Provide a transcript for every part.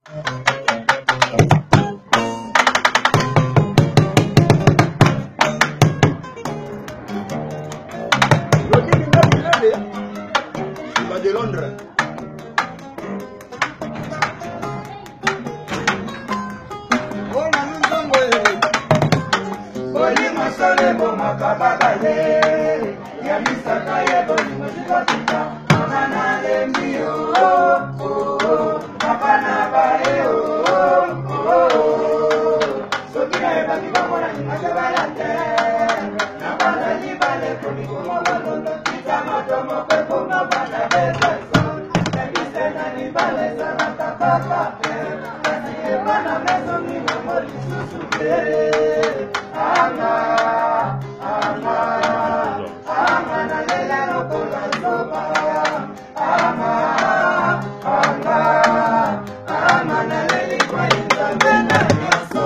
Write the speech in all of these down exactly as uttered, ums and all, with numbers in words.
De Londres. Bolima sole boma kabagale ya misaka ye bolima sikapita amana le mio oh oh apana bae oh oh sokina e bati bamona ni masabalate na bana ni bale ko ni ko mabalo kita matomo pe ko mabana besa na bisena ni bale sana takaka kasi e bana meso ni moli susuke Ama, ama, ama na lela no kola soba. Ama, ama, ama na leli kwa inda mena nyoso.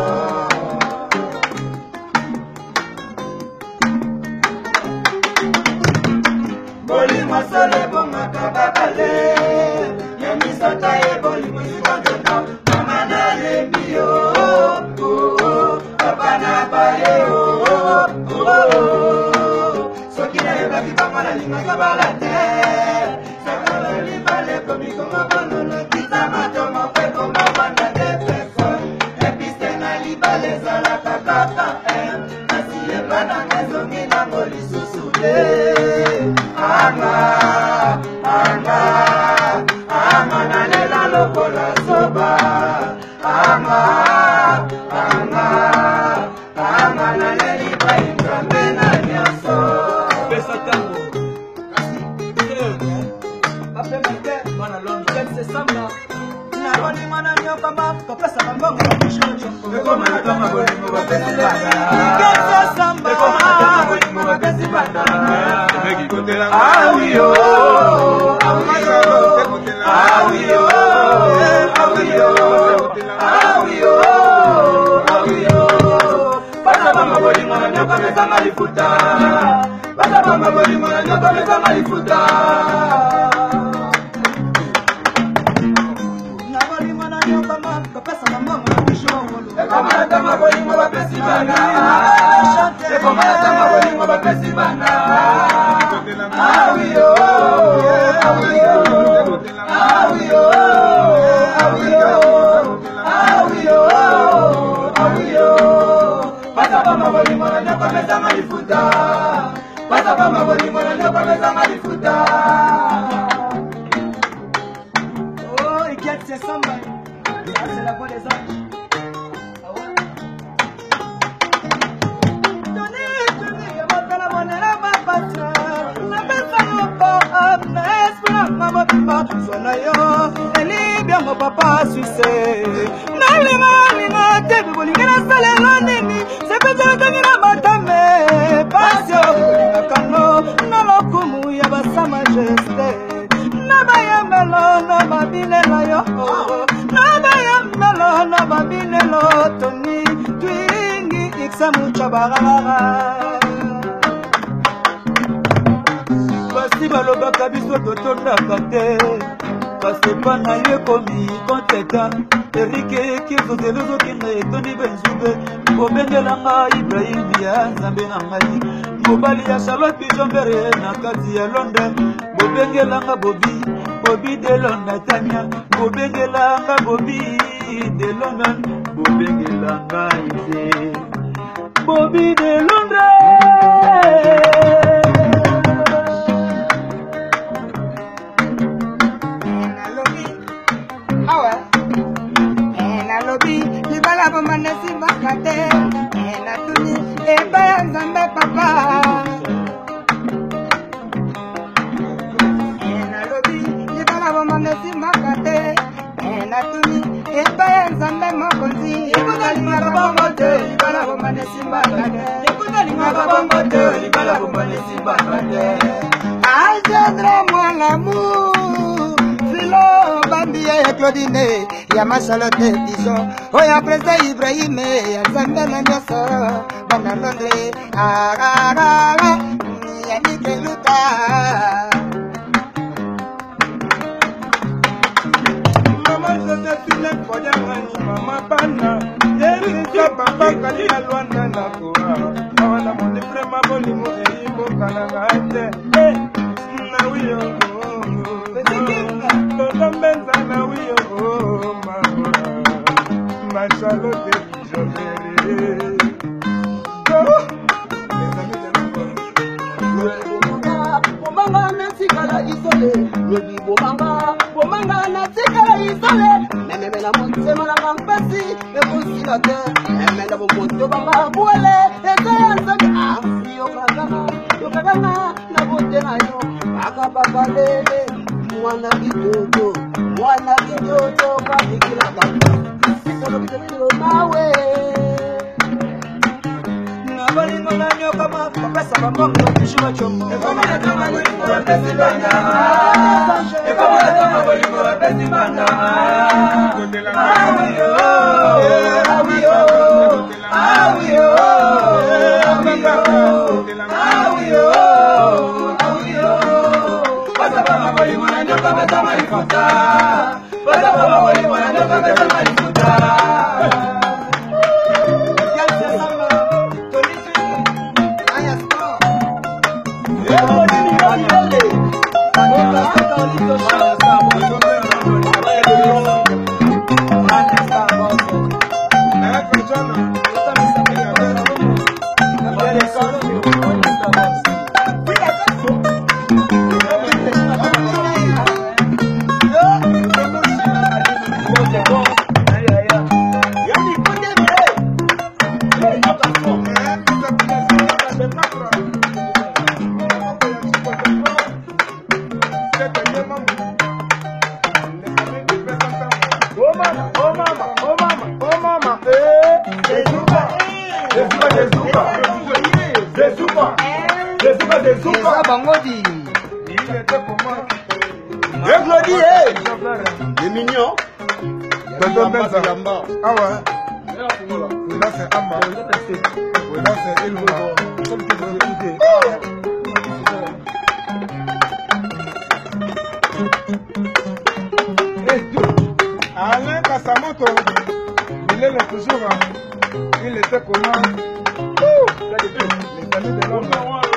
Boli masole bonga kababale, yemi sota ye boli musibandona. Ama na lembio, oh. Apana bae oh oh oh sokina eba kipamala linga kabalate sakala libale komi koma bonono kitama toma kwe koma banda de person epistena libale zala kakaka eh nasi eba na mezo ngina ngoli susule ama ama ama na lela lokola soba ama ama ama na leli pa intramena nyoso pesa tango kasi après mate bana londo c'est samba na roni mana nyoka ma ko pesa bango ko shocho ko mana kama boni mo ba pesa bana ke samba ko mana kama boni mo ba pesa bana begi kotela awiyo awiyo awiyo awiyo awiyo awiyo Pasa mama boli mwana nyoka meza malifuta Pasa mama boli mwana nyoka meza malifuta Na boli mwana nyoka maka pesa mama mwana kishongolo Eko mwana tama boli mwana pesi bana Eko mwana tama boli mwana pesi bana Awiyo Awiyo Awiyo Awiyo Awiyo Awiyo Pasa mama boli mwana nyoka meza malifuta Pasa mama boli mwana nyoka meza malifuta Oh, il quitte ses samba Ça c'est la voix des anges Ah ouais Donnez, donnez, y'a ma monnaie ma patra La besa yopa, abna espra Mama pipa, sona yo Eli bien mon papa suisse Nalima, lima, tebi boli Gina sale lonini Sepetela matame pasio nakano nalokumu ya basa majesté nabaya melo na babile la yo nabaya melo na babile lo toni twingi iksamu chabarara basi balobaka biso totondaka te basepa na ye komi konteta erike kizozelozokende etoni benzube kobengelanga Ibrahim ya nzambe na ngai mobali ya Charlotte Pijombere na kati ya Londres bobengelanga Bobi Bobi de Londres Tania bobengelanga Bobi de Londres bobengelanga ise Bobi de Londres Manesi makate ena tuni eba ya nzambe papa ena lobi libala bo manesi makate ena tuni eba ya nzambe mokonzi ekuta lingaka bongo te libala bo manesi makate ekuta lingaka bongo te libala bo manesi makate ajadra moi l'amour filo bambia ya Claudine ya Charlotte Pijon oya presa Ibrahim ya nzambe na nyoso bana Londres agagala ya nikeluta Mama Josephine Kodia bakali ya Luanda na kuwa awana moni prema bolingo eyibo kalanga te na wiyo Toto Mbenza na wiyo mama Machalote Jobele Bomanga na tikala isole Lobi bomanga Bomanga na tikala isole Meme na motema na kampesi Ekusi na te Meme na bomoto banga buele Ete ya nzami Ah Yo kagana Yo kagana Na bote na yo Aka baka lele Mwana kitoto Mwana kitoto Kakikila kaka Sikono kitemilo nawe Bolingo na nyoka ma kopesa bambongo bakishu bachombo Ekoma na kama bolingo bapesi banga Ekoma na kama bolingo bapesi banga Awiyo Awiyo Awiyo Awiyo Awiyo Awiyo Basa bama bolingo na nyoka basa marifuta Basa bama bolingo na nyoka basa marifuta Les mignons. Tonton Benza. Ah ouais. Là c'est Amma. Là c'est Elma. Comme que vous écoutez. Alain Kasamoto, il est là toujours. Il était comment? Les amis de l'homme.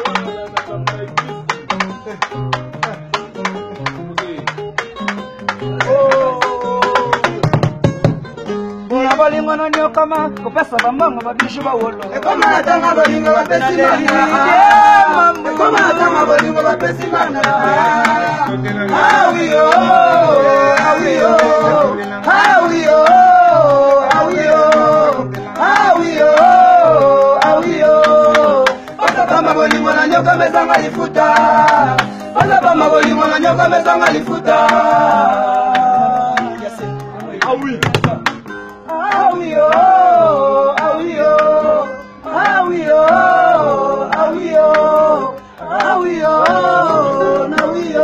Bolingo na nyoka ma kopesa bambongo babishu bawolo Ekoma na tanga bolingo bapesi banga Ekoma na tanga bolingo bapesi banga Awiyo Awiyo Awiyo Awiyo Awiyo Awiyo Basa bama bolingo na nyoka mesanga lifuta Basa bama bolingo na nyoka mesanga lifuta Awi Awiyo, awiyo, awiyo, awiyo, awiyo, nawiyo.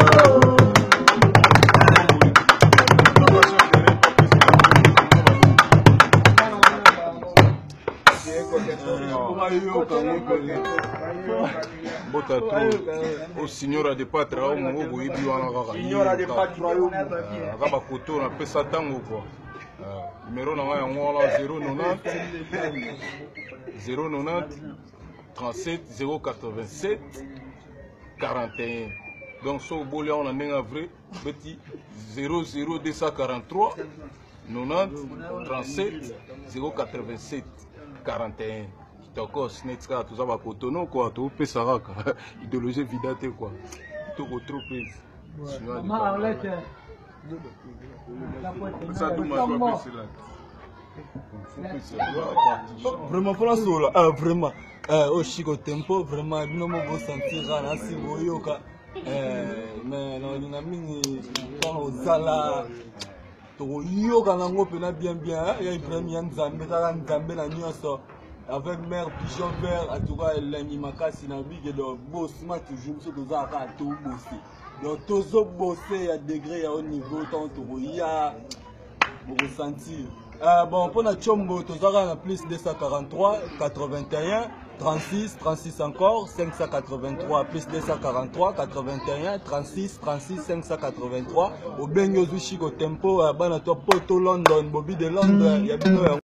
Botato, o signora de patra, o mogo ibi wana kaka. Signora de patra, o kaka koto na pesa tango quoi. Numéro na yango wala zéro neuf zéro neuf trente-sept zéro quatre-vingt-sept quarante et un. Donc so boli on a ndenge vrai petit zéro zéro deux cent quarante-trois quatre-vingt-dix trente-sept zéro quatre-vingt-sept quarante et un. Kitoko snacks ka tout ça ba kotono quoi to pesa kaka idéologie vidate quoi. To ko trop prise. Ça vraiment pour la soul ah vraiment euh au chico tempo vraiment bino mo sentir na si boyoka euh mais non ina mingi quand ozala to yoka na ngope na bien bien ya premier nzambe ta nzambe na nyoso avec mère pigeon vert en tout cas elengi makasi na bige do boss ma toujours so doza ka to bosser donc tozo bosser à degré à haut niveau tant to ya vous ressentir euh bon pour na chombo toza na plus deux cent quarante-trois quatre-vingt-un trente-six trente-six encore cinq cent quatre-vingt-trois plus deux cent quarante-trois quatre-vingt-un trente-six trente-six cinq cent quatre-vingt-trois au benyo zushi ko tempo bana to poto London bobi de Londres ya bino